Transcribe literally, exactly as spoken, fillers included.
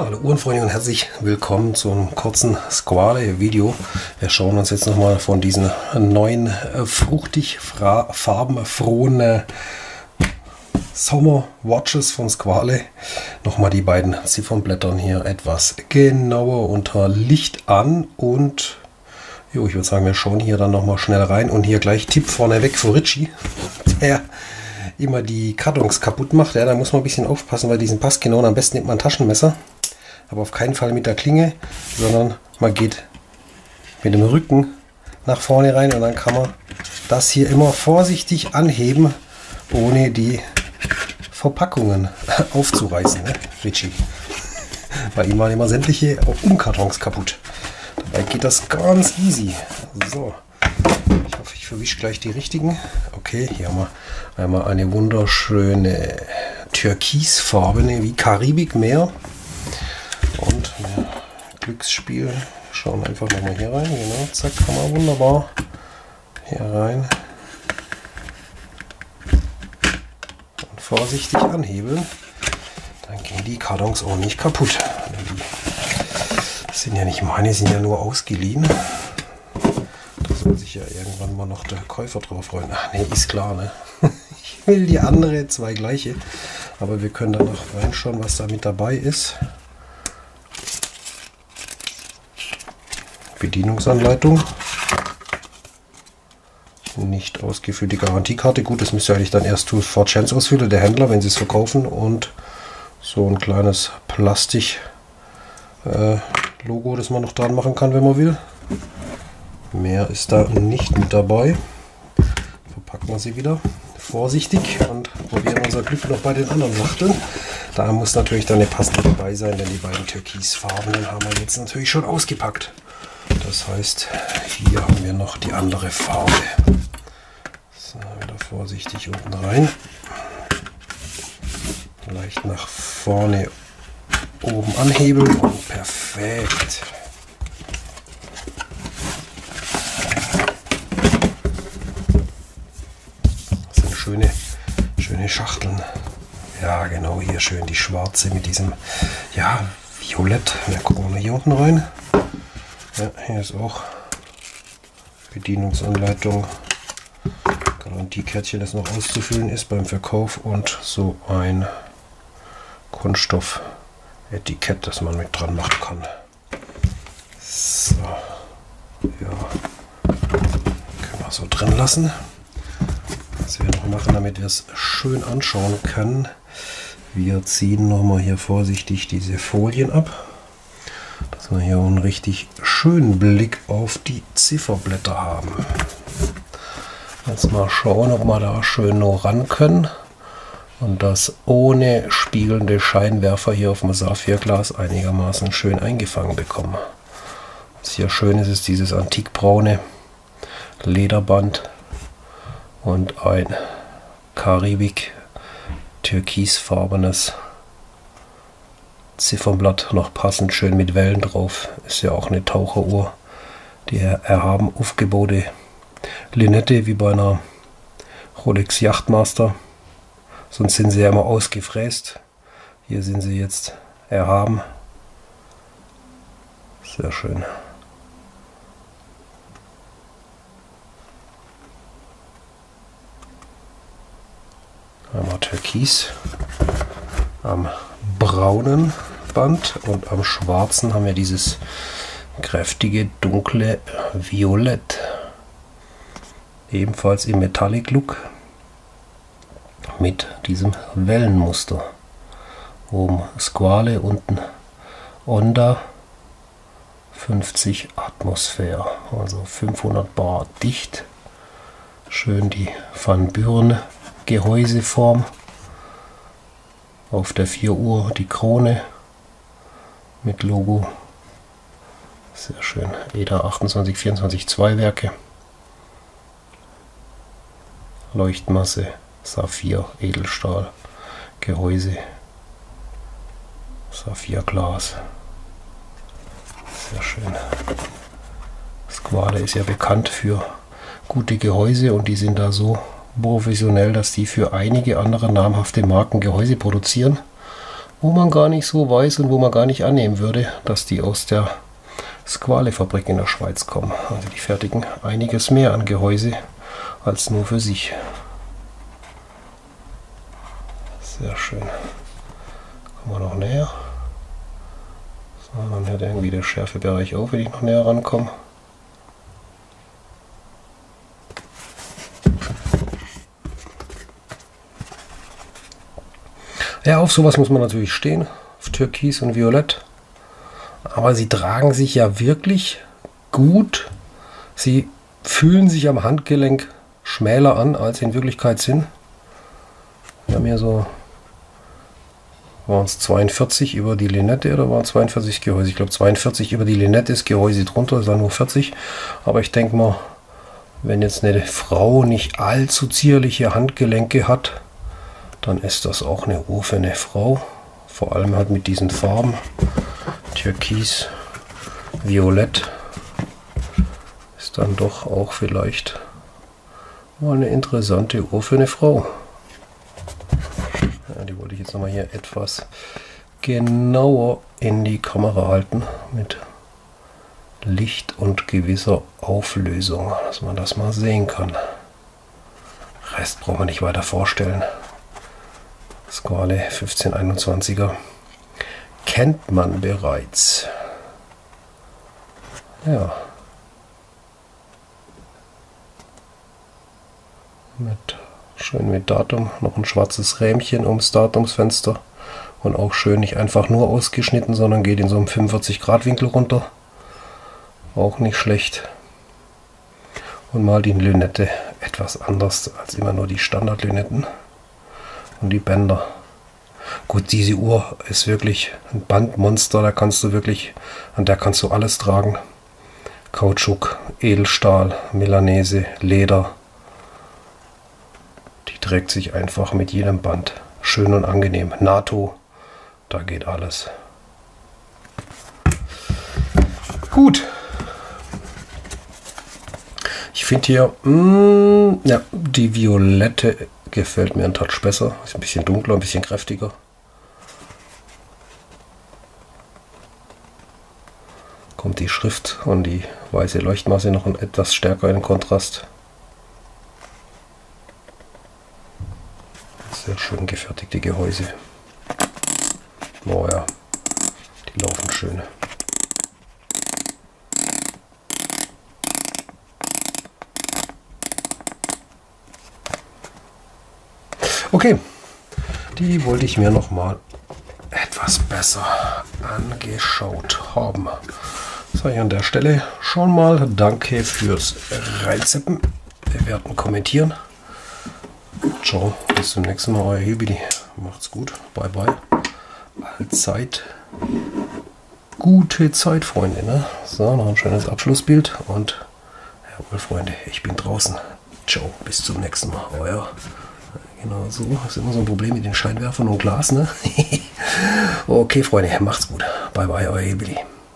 Hallo Uhrenfreunde und herzlich willkommen zum kurzen Squale-Video. Wir schauen uns jetzt nochmal von diesen neuen äh, fruchtig farbenfrohen äh, Sommer-Watches von Squale nochmal die beiden Ziffernblättern hier etwas genauer unter Licht an. Und jo, ich würde sagen, wir schauen hier dann nochmal schnell rein. Und hier gleich Tipp vorneweg für Richie, der immer die Kartons kaputt macht. Ja, da muss man ein bisschen aufpassen bei diesen Passgenauen. Am besten nimmt man ein Taschenmesser, aber auf keinen Fall mit der Klinge, sondern man geht mit dem Rücken nach vorne rein und dann kann man das hier immer vorsichtig anheben, ohne die Verpackungen aufzureißen. Ne, Richie? Bei ihm waren immer sämtliche Umkartons kaputt. Dabei geht das ganz easy. So. Ich hoffe, ich verwische gleich die richtigen. Okay, hier haben wir einmal eine wunderschöne türkisfarbene wie Karibikmeer. Und ein Glücksspiel. Schauen einfach nochmal hier rein. Genau, zack, kann man wunderbar hier rein. Und vorsichtig anhebeln. Dann gehen die Kartons auch nicht kaputt. Das sind ja nicht meine, sind ja nur ausgeliehen. Soll sich ja irgendwann mal noch der Käufer drauf freuen. Ach nee, ist klar, ne? Ich will die andere, zwei gleiche. Aber wir können da noch reinschauen, was da mit dabei ist. Bedienungsanleitung. Nicht ausgefüllte Garantiekarte. Gut, das müsste eigentlich dann erst Tools for Chance ausfüllen, der Händler, wenn sie es verkaufen. Und so ein kleines Plastik äh, Logo, das man noch dran machen kann, wenn man will. Mehr ist da nicht mit dabei. Verpacken wir sie wieder vorsichtig und probieren unser Glück noch bei den anderen Schachteln. Da muss natürlich dann eine passende dabei sein, denn die beiden türkisfarbenen haben wir jetzt natürlich schon ausgepackt. Das heißt, hier haben wir noch die andere Farbe. So, wieder vorsichtig unten rein. Leicht nach vorne oben anhebeln und perfekt. Schöne, schöne Schachteln. Ja, genau, hier schön die schwarze mit diesem, ja, Violett. Wir gucken mal hier unten rein. Ja, hier ist auch Bedienungsanleitung. Garantiekärtchen, das noch auszufüllen ist beim Verkauf und so ein Kunststoff-Etikett, das man mit dran machen kann. So, ja, können wir so drin lassen. Was wir noch machen, damit wir es schön anschauen können. Wir ziehen nochmal hier vorsichtig diese Folien ab, dass wir hier einen richtig schönen Blick auf die Zifferblätter haben. Jetzt mal schauen, ob wir da schön noch ran können und das ohne spiegelnde Scheinwerfer hier auf dem Saphirglas einigermaßen schön eingefangen bekommen. Was hier schön ist, ist dieses antikbraune Lederband und ein Karibik türkisfarbenes Ziffernblatt, noch passend schön mit Wellen drauf. Ist ja auch eine Taucheruhr, die erhaben aufgebaute Linette wie bei einer Rolex Yachtmaster. Sonst sind sie ja immer ausgefräst. Hier sind sie jetzt erhaben. Sehr schön. Einmal Türkis am braunen Band und am schwarzen haben wir dieses kräftige dunkle Violett. Ebenfalls im Metallic Look mit diesem Wellenmuster. Oben Squale, unten Onda, fünfzig Atmosphäre, also fünfhundert Bar dicht. Schön die Van Buren Gehäuseform. Auf der vier Uhr die Krone mit Logo. Sehr schön. E D A achtundzwanzig vierundzwanzig zwei Werke. Leuchtmasse, Saphir, Edelstahl, Gehäuse, Saphirglas. Sehr schön. Squale ist ja bekannt für gute Gehäuse und die sind da so professionell, dass die für einige andere namhafte Marken Gehäuse produzieren wo man gar nicht so weiß und wo man gar nicht annehmen würde, dass die aus der Squale-Fabrik in der Schweiz kommen. Also die fertigen einiges mehr an Gehäuse als nur für sich. Sehr schön. Kommen wir noch näher. So, dann hört irgendwie der Schärfebereich auf, wenn ich noch näher rankomme. Ja, auf sowas muss man natürlich stehen, auf Türkis und Violett. Aber sie tragen sich ja wirklich gut. Sie fühlen sich am Handgelenk schmäler an, als sie in Wirklichkeit sind. Wir haben hier so, waren es zweiundvierzig über die Linette oder waren zweiundvierzig Gehäuse? Ich glaube zweiundvierzig über die Linette, ist Gehäuse drunter, ist dann nur vierzig. Aber ich denke mal, wenn jetzt eine Frau nicht allzu zierliche Handgelenke hat, dann ist das auch eine Uhr für eine Frau. Vor allem halt mit diesen Farben. Türkis, Violett. Ist dann doch auch vielleicht mal eine interessante Uhr für eine Frau. Ja, die wollte ich jetzt nochmal hier etwas genauer in die Kamera halten. Mit Licht und gewisser Auflösung, dass man das mal sehen kann. Rest braucht man nicht weiter vorstellen. Squale fünfzehn einundzwanziger kennt man bereits. Ja. Mit, schön mit Datum, noch ein schwarzes Rähmchen ums Datumsfenster und auch schön nicht einfach nur ausgeschnitten, sondern geht in so einem fünfundvierzig Grad Winkel runter. Auch nicht schlecht. Und mal die Lünette etwas anders als immer nur die Standardlünetten. Und die Bänder. Gut, diese Uhr ist wirklich ein Bandmonster, da kannst du wirklich, an der kannst du alles tragen. Kautschuk, Edelstahl, Milanese, Leder. Die trägt sich einfach mit jedem Band. Schön und angenehm. NATO, da geht alles. Gut. Ich finde hier, mh, ja, die Violette gefällt mir ein Touch besser. Ist ein bisschen dunkler, ein bisschen kräftiger. Kommt die Schrift und die weiße Leuchtmasse noch etwas stärker in Kontrast. Sehr schön gefertigte Gehäuse. Oh ja, die laufen schön. Okay, die wollte ich mir noch mal etwas besser angeschaut haben. Sage ich an der Stelle schon mal danke fürs Reinzippen, bewerten, kommentieren. Ciao, bis zum nächsten Mal, euer Hilbidi. Macht's gut, bye bye. Allzeit gute Zeit, Freunde. Ne? So, noch ein schönes Abschlussbild und jawohl, Freunde, ich bin draußen. Ciao, bis zum nächsten Mal, euer. Genau so, das ist immer so ein Problem mit den Scheinwerfern und Glas, ne? Okay, Freunde, macht's gut. Bye bye, euer Hilbidi.